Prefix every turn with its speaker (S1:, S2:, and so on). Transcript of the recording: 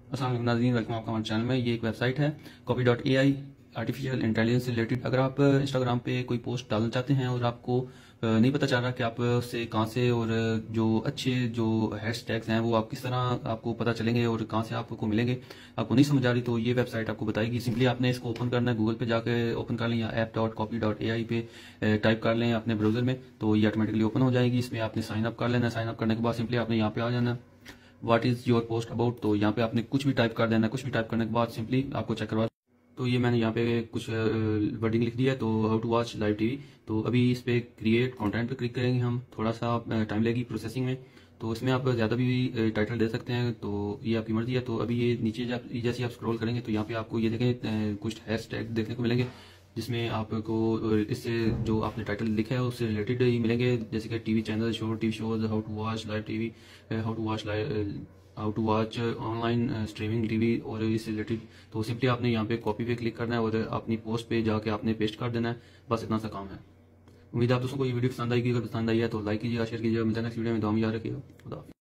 S1: अस्सलाम वालेकुम नाज़रीन, वेलकम आपका हमारे चैनल में। ये एक वेबसाइट है copy.ai, आर्टिफिशियल इंटेलिजेंस से रिलेटेड। अगर आप इंस्टाग्राम पे कोई पोस्ट डालना चाहते हैं और आपको नहीं पता चल रहा कि आप उससे कहाँ से और जो अच्छे जो हैशटैग्स हैं वो आप किस तरह आपको पता चलेंगे और कहाँ से आपको मिलेंगे, आपको नहीं समझ आ रही, तो ये वेबसाइट आपको बताएगी। सिंपली आपने इसको ओपन करना है, गूगल पे जाके ओपन कर लें या app.copy.ai पे टाइप कर लें अपने ब्राउजर में, तो ये ऑटोमेटिकली ओपन हो जाएगी। इसमें आपने साइन अप कर लेना है। साइन अप करने के बाद सिंपली आपने यहाँ पे आ जाना है, what is your post about. तो यहाँ पे आपने कुछ भी टाइप कर देना है। कुछ भी टाइप करने के बाद सिंपली आपको चेक करवा। तो ये मैंने यहाँ पे कुछ वर्डिंग लिख दिया है, तो how to watch live TV. तो अभी इस पे क्रिएट कंटेंट पे क्लिक करेंगे हम, थोड़ा सा टाइम लगेगी प्रोसेसिंग में। तो इसमें आप ज़्यादा भी टाइटल दे सकते हैं, तो ये आपकी मर्जी है। तो अभी ये नीचे जैसे आप स्क्रॉल करेंगे तो यहाँ पे आपको ये देखें कुछ हैशटैग देखने को मिलेंगे, जिसमें आपको इससे जो आपने टाइटल लिखा है उससे रिलेटेड ही मिलेंगे, जैसे कि TV channel show, TV shows, how to watch live TV, how to watch online streaming TV और इससे रिलेटेड। तो सिंपली आपने यहाँ पे कॉपी पे क्लिक करना है और अपनी पोस्ट पे जाके आपने पेस्ट कर देना है। बस इतना सा काम है। उम्मीद है आप दोस्तों को ये वीडियो पसंद आएगी। अगर पसंद आई है तो लाइक कीजिएगा, शेयर कीजिएगा। मिलता है नेक्स्ट वीडियो में। दुआ में याद रखिएगा। खुदा हाफिज़।